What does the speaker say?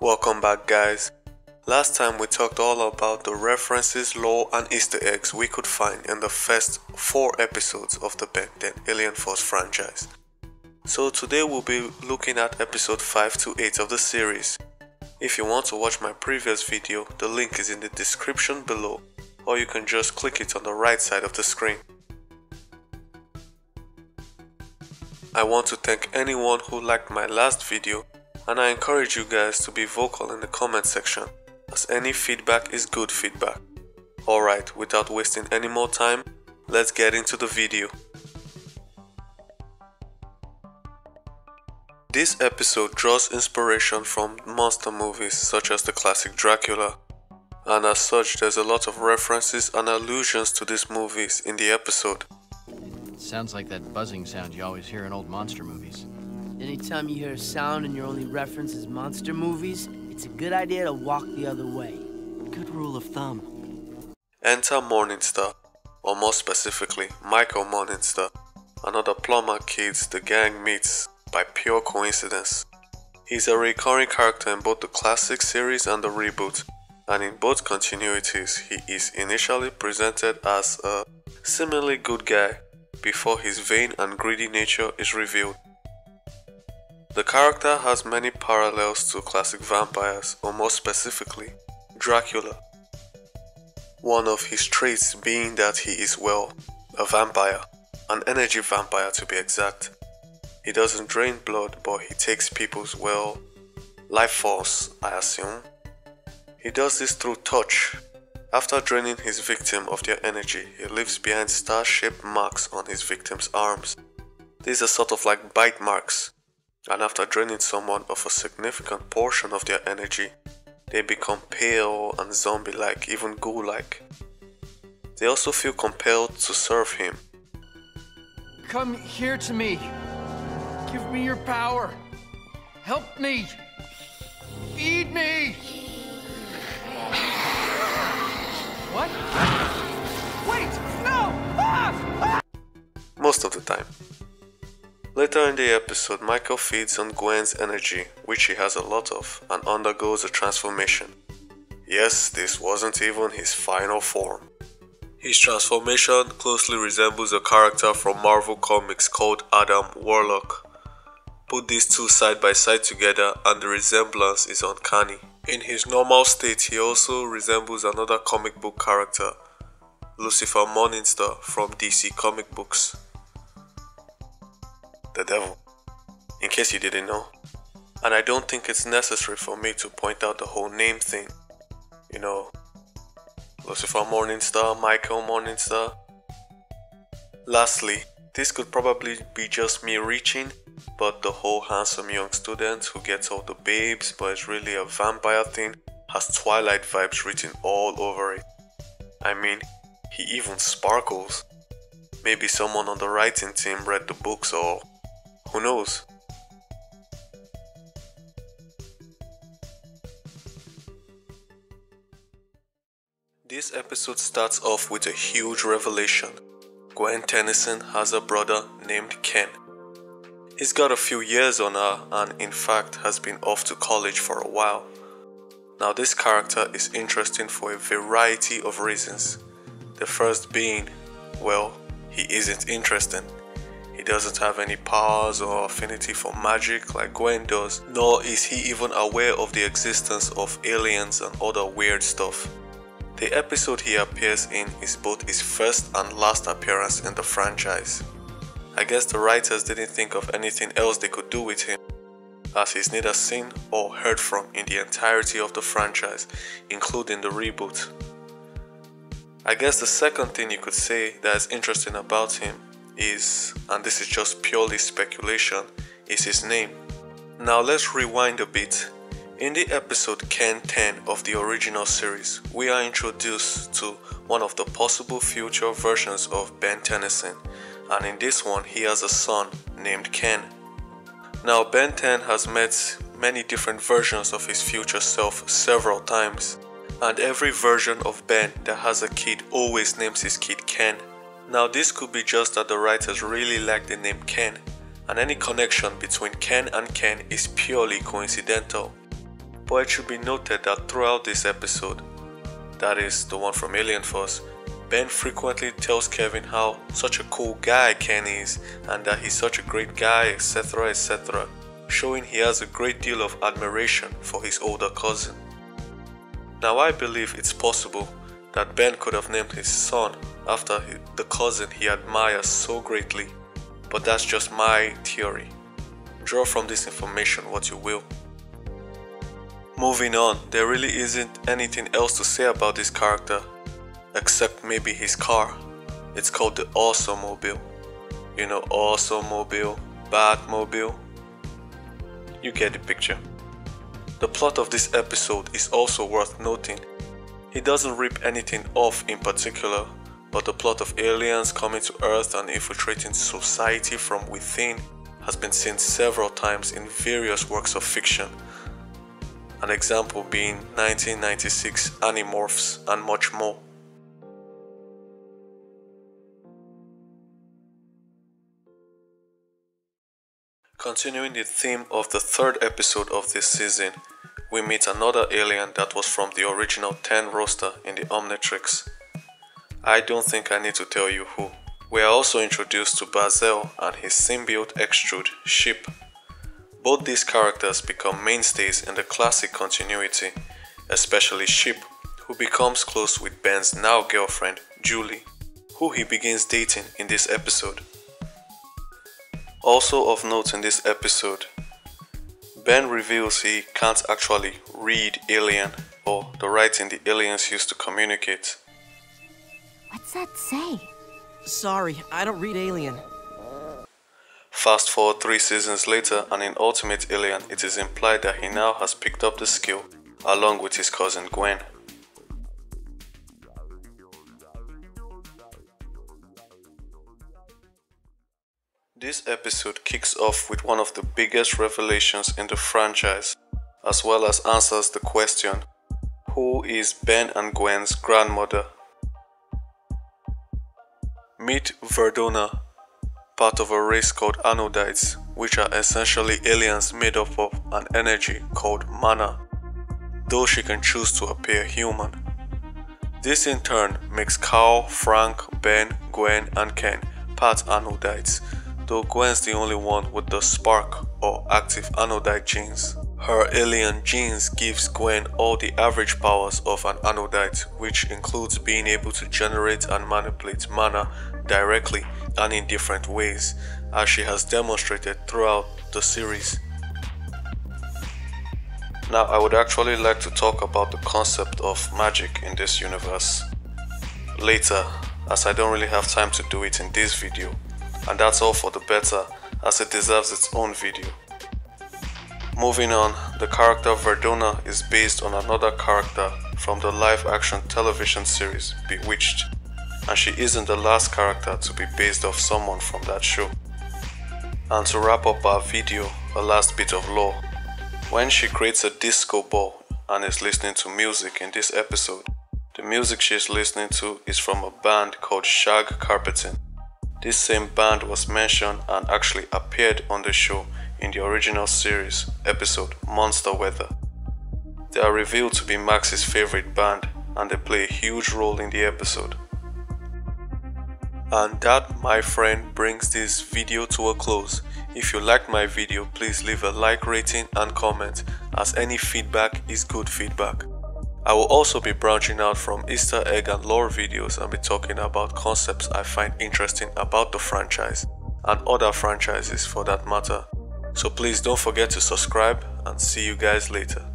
Welcome back, guys. Last time we talked all about the references, lore and Easter eggs we could find in the first 4 episodes of the Ben 10 Alien Force franchise. So today we'll be looking at episode 5 to 8 of the series. If you want to watch my previous video, the link is in the description below, or you can just click it on the right side of the screen. I want to thank anyone who liked my last video, and I encourage you guys to be vocal in the comment section, as any feedback is good feedback. Alright, without wasting any more time, let's get into the video. This episode draws inspiration from monster movies such as the classic Dracula, and as such there's a lot of references and allusions to these movies in the episode. Sounds like that buzzing sound you always hear in old monster movies. Anytime you hear a sound and your only reference is monster movies, it's a good idea to walk the other way. Good rule of thumb. Enter Morningstar, or more specifically, Michael Morningstar, another plumber kid the gang meets by pure coincidence. He's a recurring character in both the classic series and the reboot, and in both continuities he is initially presented as a seemingly good guy before his vain and greedy nature is revealed. The character has many parallels to classic vampires, or more specifically, Dracula. One of his traits being that he is, well, a vampire, an energy vampire to be exact. He doesn't drain blood, but he takes people's, well, life force, I assume. He does this through touch. After draining his victim of their energy, he leaves behind star-shaped marks on his victim's arms. These are sort of like bite marks, and after draining someone of a significant portion of their energy, they become pale and zombie-like, even ghoul-like. They also feel compelled to serve him. Come here to me. Give me your power. Help me. Feed me. What? Wait! No! Most of the time. Later in the episode, Michael feeds on Gwen's energy, which he has a lot of, and undergoes a transformation. Yes, this wasn't even his final form. His transformation closely resembles a character from Marvel Comics called Adam Warlock. Put these two side by side together and the resemblance is uncanny. In his normal state, he also resembles another comic book character, Lucifer Morningstar from DC comic books. The devil, in case you didn't know. And I don't think it's necessary for me to point out the whole name thing. You know, Lucifer Morningstar, Michael Morningstar. Lastly, this could probably be just me reaching, but the whole handsome young student who gets all the babes but is really a vampire thing has Twilight vibes written all over it. I mean, he even sparkles. Maybe someone on the writing team read the books, or who knows? This episode starts off with a huge revelation. Gwen Tennyson has a brother named Ken. He's got a few years on her and in fact has been off to college for a while. Now this character is interesting for a variety of reasons. The first being, well, he isn't interesting. He doesn't have any powers or affinity for magic like Gwen does, nor is he even aware of the existence of aliens and other weird stuff. The episode he appears in is both his first and last appearance in the franchise. I guess the writers didn't think of anything else they could do with him, as he's neither seen or heard from in the entirety of the franchise, including the reboot. I guess the second thing you could say that is interesting about him is, and this is just purely speculation, is his name. Now let's rewind a bit. In the episode Ken 10 of the original series, we are introduced to one of the possible future versions of Ben Tennyson, and in this one he has a son named Ken. Now Ben 10 has met many different versions of his future self several times, and every version of Ben that has a kid always names his kid Ken. Now this could be just that the writers really like the name Ken, and any connection between Ken and Ken is purely coincidental. But it should be noted that throughout this episode, that is the one from Alien Force, Ben frequently tells Kevin how such a cool guy Ken is and that he's such a great guy, etc, etc, showing he has a great deal of admiration for his older cousin. Now I believe it's possible that Ben could have named his son after the cousin he admires so greatly, but that's just my theory. Draw from this information what you will. Moving on, there really isn't anything else to say about this character, except maybe his car. It's called the Awesomobile. You know, Awesomobile, Batmobile. You get the picture. The plot of this episode is also worth noting. He doesn't rip anything off in particular, but the plot of aliens coming to Earth and infiltrating society from within has been seen several times in various works of fiction. An example being 1996 Animorphs and much more. Continuing the theme of the third episode of this season, we meet another alien that was from the original 10 roster in the Omnitrix. I don't think I need to tell you who. We are also introduced to Bazel and his symbiote extrude, Ship. Both these characters become mainstays in the classic continuity, especially Ship, who becomes close with Ben's now girlfriend, Julie, who he begins dating in this episode. Also of note in this episode, Ben reveals he can't actually read alien or the writing the aliens use to communicate. What's that say? Sorry, I don't read Alien. Fast forward 3 seasons later, and in Ultimate Alien, it is implied that he now has picked up the skill, along with his cousin Gwen. This episode kicks off with one of the biggest revelations in the franchise, as well as answers the question, who is Ben and Gwen's grandmother? Meet Verdona, part of a race called Anodites, which are essentially aliens made up of an energy called mana, though she can choose to appear human. This in turn makes Carl, Frank, Ben, Gwen and Ken part Anodites, though Gwen's the only one with the spark or active Anodite genes. Her alien genes gives Gwen all the average powers of an Anodite, which includes being able to generate and manipulate mana directly and in different ways, as she has demonstrated throughout the series. Now I would actually like to talk about the concept of magic in this universe later, as I don't really have time to do it in this video, and that's all for the better, as it deserves its own video. Moving on, the character Verdona is based on another character from the live-action television series Bewitched, and she isn't the last character to be based off someone from that show. And to wrap up our video, a last bit of lore. When she creates a disco ball and is listening to music in this episode, the music she is listening to is from a band called Shag Carpeting. This same band was mentioned and actually appeared on the show in the original series episode Monster Weather. They are revealed to be Max's favorite band and they play a huge role in the episode. And that, my friend, brings this video to a close. If you liked my video, please leave a like, rating and comment, as any feedback is good feedback. I will also be branching out from Easter egg and lore videos and be talking about concepts I find interesting about the franchise and other franchises for that matter. So please don't forget to subscribe and see you guys later.